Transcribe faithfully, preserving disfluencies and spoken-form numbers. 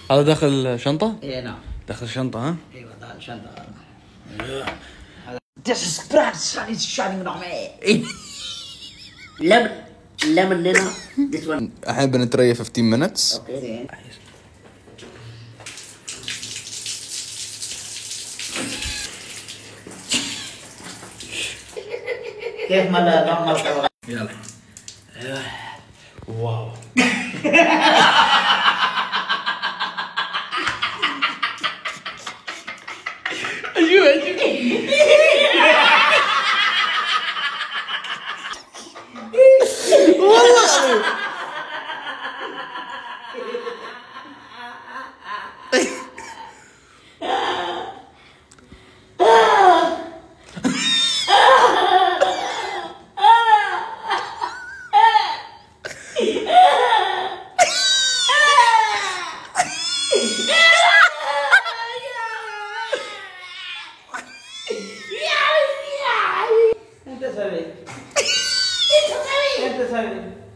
هذا داخل شنطة؟ اي نعم داخل شنطة ها؟ ايوه داخل شنطة. This is bread is shining on me. Lemon lemon لنا this one. الحين بنتريا خمستاشر minutes. اوكي كيف ما نورمال. يلا واو. ايوه والله انت سوي انت سوي انت سوي